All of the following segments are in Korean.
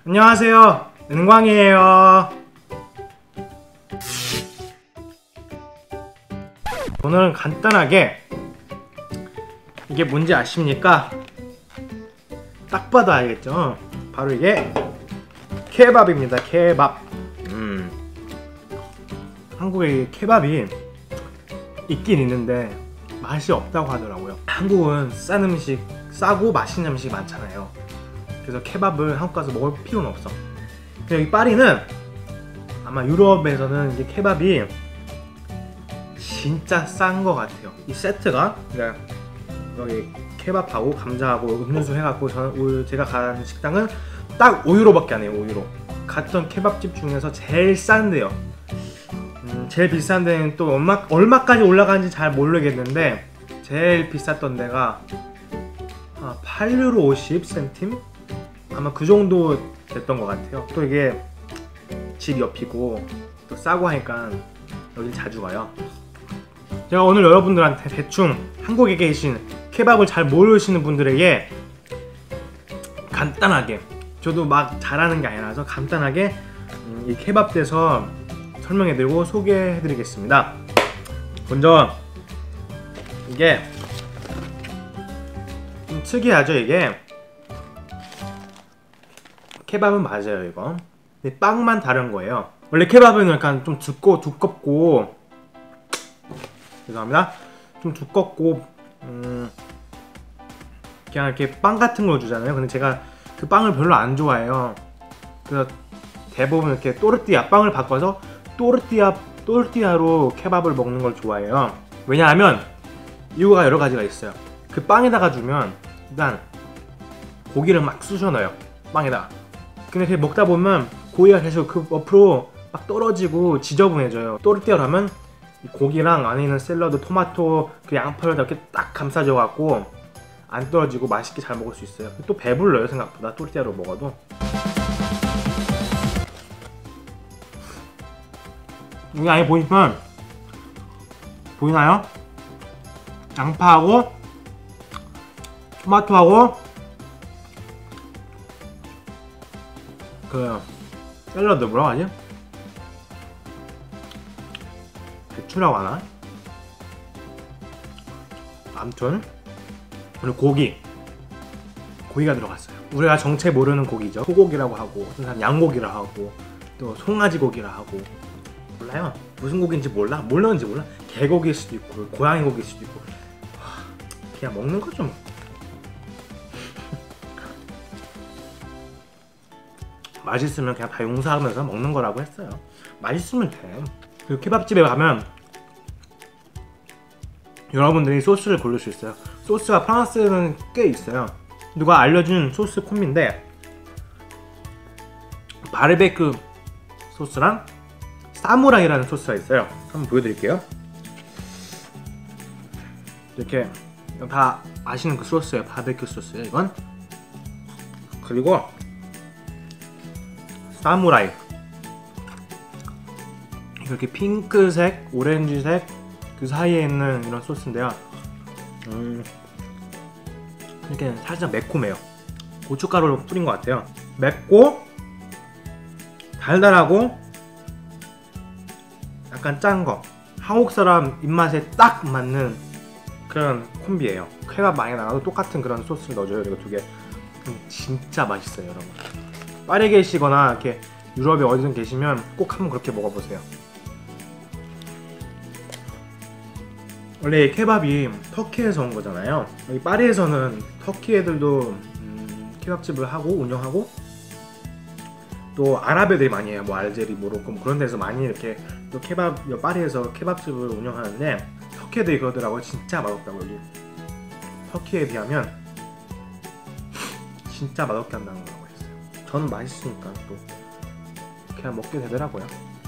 안녕하세요, 은광이에요. 오늘은 간단하게, 이게 뭔지 아십니까? 딱 봐도 알겠죠? 바로 이게 케밥입니다. 케밥. 한국에 케밥이 있긴 있는데 맛이 없다고 하더라고요. 한국은 싼 음식, 싸고 맛있는 음식이 많잖아요. 그래서 케밥을 한국 가서 먹을 필요는 없어. 근데 여기 파리는 아마 유럽에서는 이게 케밥이 진짜 싼 것 같아요. 이 세트가 여기 케밥하고 감자하고 음료수 해갖고 제가 간 식당은 딱 5유로밖에 안 해요. 5유로. 갔던 케밥집 중에서 제일 싼데요. 제일 비싼 데는 또 얼마까지 올라가는지 잘 모르겠는데 제일 비쌌던 데가 8유로 50센팀? 아마 그 정도 됐던 것 같아요. 또 이게 집 옆이고 또 싸고 하니까 여기 자주 가요. 제가 오늘 여러분들한테 대충 한국에 계신 케밥을 잘 모르시는 분들에게 간단하게, 저도 막 잘하는 게 아니라서 간단하게 이 케밥 대서 설명해드리고 소개해드리겠습니다. 먼저 이게 좀 특이하죠. 이게 케밥은 맞아요. 이거 근데 빵만 다른 거예요. 원래 케밥은 약간 좀 두껍고 죄송합니다. 좀 두껍고 그냥 이렇게 빵 같은 걸 주잖아요. 근데 제가 그 빵을 별로 안 좋아해요. 그래서 대부분 이렇게 또르띠아 빵을 바꿔서 또르띠아로 케밥을 먹는 걸 좋아해요. 왜냐하면 이유가 여러 가지가 있어요. 그 빵에다가 주면 일단 고기를 막 쑤셔 넣어요. 빵에다가. 근데 먹다 보면 고기가 계속 그 옆으로 막 떨어지고 지저분해져요. 또르띠아로 하면 고기랑 안에 있는 샐러드, 토마토, 그 양파를 이렇게 딱 감싸져 갖고 안 떨어지고 맛있게 잘 먹을 수 있어요. 또 배불러요. 생각보다 또르띠아로 먹어도. 여기 안에 보시면 보이나요? 양파하고 토마토하고 그 샐러드 뭐라고 하지? 배추라고 하나? 아무튼 그리고 고기가 들어갔어요. 우리가 정체 모르는 고기죠. 소고기라고 하고 어떤 사람 양고기라 하고 또 송아지 고기라 하고 몰라요. 무슨 고기인지 모르는지 몰라. 개고기일 수도 있고 고양이 고기일 수도 있고 그냥 먹는 거죠 뭐. 맛있으면 그냥 다 용서하면서 먹는 거라고 했어요. 맛있으면 돼. 그리고 케밥집에 가면 여러분들이 소스를 고를 수 있어요. 소스가 프랑스에는 꽤 있어요. 누가 알려준 소스 콤비인데 바르베큐 소스랑 사무라이라는 소스가 있어요. 한번 보여드릴게요. 이렇게 다 아시는 그 소스예요. 바베큐 소스예요 이건. 그리고 사무라이 이렇게 핑크색, 오렌지색 그 사이에 있는 이런 소스인데요. 이렇게 살짝 매콤해요. 고춧가루를 뿌린 것 같아요. 맵고 달달하고 약간 짠 거. 한국 사람 입맛에 딱 맞는 그런 콤비예요. 케밥 많이 나가도 똑같은 그런 소스를 넣어줘요. 이거 두 개. 진짜 맛있어요, 여러분. 파리에 계시거나 이렇게 유럽에 어디든 계시면 꼭 한번 그렇게 먹어보세요. 원래 케밥이 터키에서 온 거잖아요. 여기 파리에서는 터키 애들도 케밥집을 하고 운영하고 또 아랍 애들이 많이 해요. 뭐 알제리, 모로코 뭐 그런 데서 많이 이렇게 또 파리에서 케밥집을 운영하는데 터키 애들이 그러더라고요. 진짜 맛없다고. 여기 터키에 비하면 진짜 맛없게 한다는 거라고 했어요. 저는 맛있으니까 또 그냥 먹게 되더라고요.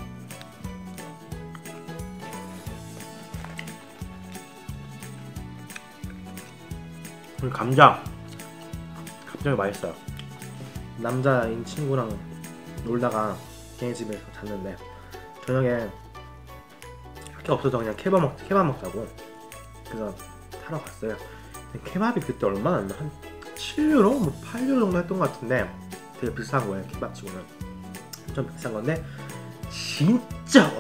그리고 감자 갑자기 맛있어요. 남자인 친구랑 놀다가 걔네 집에서 잤는데 저녁에 할 게 없어서 그냥 케밥 먹자고 그래서 사러 갔어요. 케밥이 그때 얼마나 한 7유로? 뭐 8유로 정도 했던 것 같은데 되게 비싼 거예요. 케밥치고는 좀 비싼 건데 진짜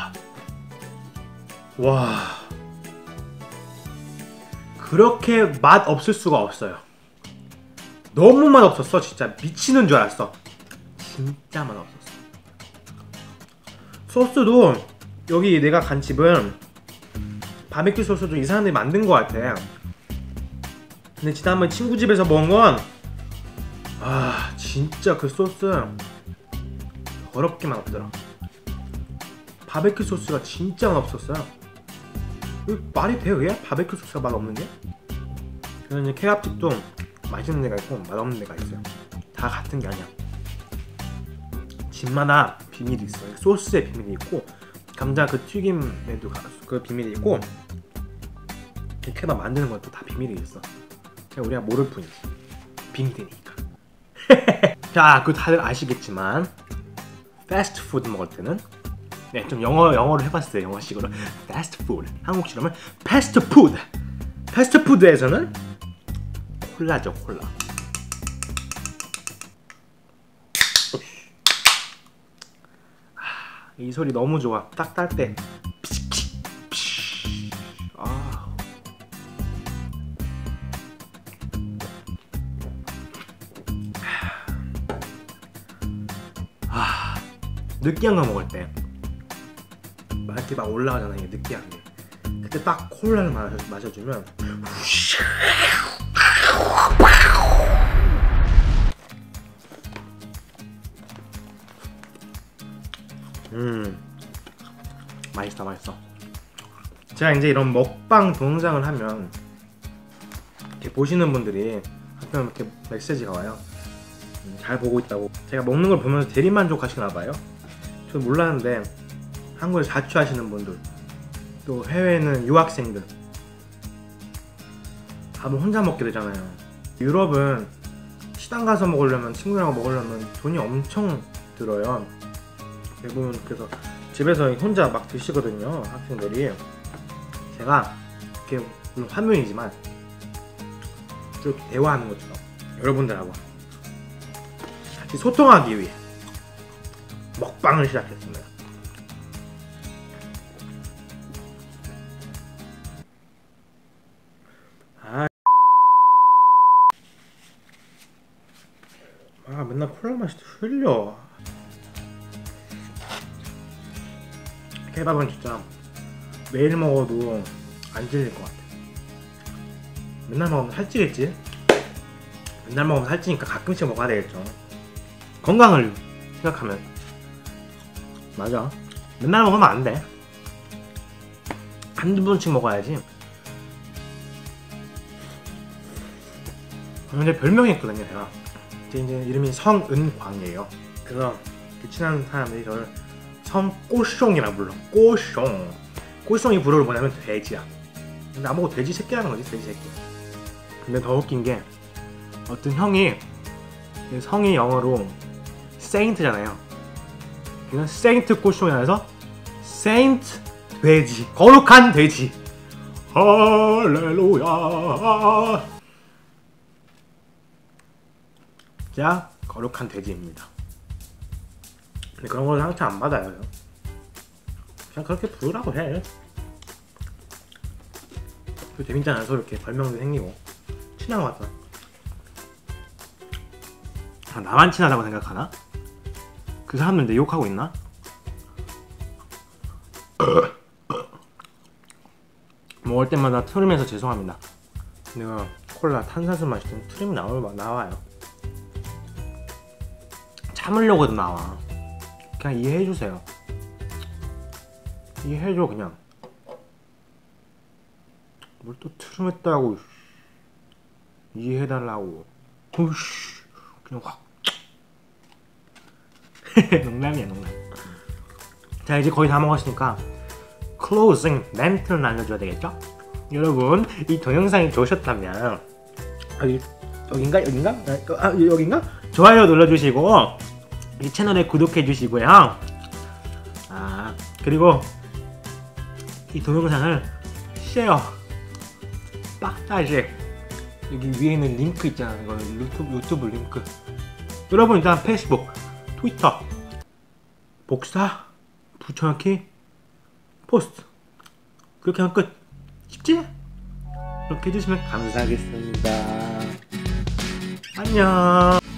와 그렇게 맛 없을 수가 없어요. 너무 맛 없었어. 진짜 미치는 줄 알았어. 진짜 맛 없었어. 소스도 여기 내가 간 집은 바베큐 소스도 이 사람들이 만든 것 같아. 근데 지난번 친구 집에서 먹은 건 진짜 그 소스 더럽게 맛없더라. 바베큐 소스가 진짜 맛없었어요. 말이 돼요? 그게? 바베큐 소스가 맛없는 게? 그래서 이제 케밥집도 맛있는 데가 있고 맛없는 데가 있어요. 다 같은 게 아니야. 집마다 비밀이 있어요. 소스에 비밀이 있고 감자 그 튀김에도 그 비밀이 있고 케밥 만드는 것도 다 비밀이 있어. 그냥 우리가 모를 뿐이지. 비밀이니까. 자, 그 다들 아시겠지만 패스트푸드 먹을 때는 좀 영어를 해봤어요. 영어식으로 패스트푸드. 한국식으로 하면 패스트푸드. 패스트푸드에서는 콜라죠, 콜라. 이 소리 너무 좋아. 딱 딸 때. 느끼한 거 먹을 때 막 이렇게 막 올라가잖아. 이게 느끼한 게. 그때 딱 콜라를 마셔주면 맛있어, 맛있어. 제가 이제 이런 먹방 동영상을 하면 이렇게 보시는 분들이 가끔 이렇게 메시지가 와요. 잘 보고 있다고. 제가 먹는 걸 보면서 대리만족하시나 봐요. 저는 몰랐는데 한국에 자취하시는 분들, 또 해외에는 유학생들 밥을 혼자 먹게 되잖아요. 유럽은 식당 가서 먹으려면, 친구랑 먹으려면 돈이 엄청 들어요. 대부분. 그래서 집에서 혼자 막 드시거든요, 학생들이. 제가 이렇게 물론 화면이지만 이렇게 대화하는 것처럼 여러분들하고 같이 소통하기 위해 먹방을 시작했습니다. 맨날 콜라 맛이 흘려. 케밥은 진짜 매일 먹어도 안 질릴 것 같아. 맨날 먹으면 살찌겠지? 맨날 먹으면 살찌니까 가끔씩 먹어야 되겠죠. 건강을 생각하면. 맞아. 맨날 먹으면 안 돼. 한두 번씩 먹어야지. 근데 별명이 있거든요, 제가. 제 이제 이름이 성은광이에요. 그래서 그 친한 사람들이 저를 성꼬숑이라 불러. 꼬숑. 꼬숑이 불어를 뭐냐면 돼지야. 근데 나보고 돼지 새끼라는 거지, 돼지 새끼. 근데 더 웃긴 게 어떤 형이 성이 영어로 세인트잖아요. 그냥 세인트 꼬숑이 아니라서 세인트 돼지. 거룩한 돼지. 할렐루야. 자, 거룩한 돼지입니다. 근데 그런 걸 상처 안 받아요. 그냥 그렇게 부르라고 해. 그 재밌잖아요. 서로 이렇게 별명도 생기고 친한 것 같아. 나만 친하다고 생각하나? 그 사람들 내 욕하고 있나? 먹을 때마다 트림에서 죄송합니다. 내가 콜라 탄산수 마실 땐 트림이 나와요. 참으려고도 나와. 그냥 이해해주세요. 이해해줘. 그냥 뭘 또 트림했다고 이해해달라고. 우씨, 그냥 확. 농담이야, 농담. 자, 이제 거의 다 먹었으니까 클로징 멘트를 알려줘야 되겠죠? 여러분, 이 동영상이 좋으셨다면 여긴가? 좋아요 눌러주시고 이 채널에 구독해주시고요. 그리고 이 동영상을 쉐어 빡다시 여기 위에 있는 링크 있잖아. 이거 유튜브 링크 여러분 일단 페이스북, 트위터, 복사, 붙여넣기, 포스트 그렇게 하면 끝. 쉽지? 그렇게 해주시면 감사하겠습니다. 안녕.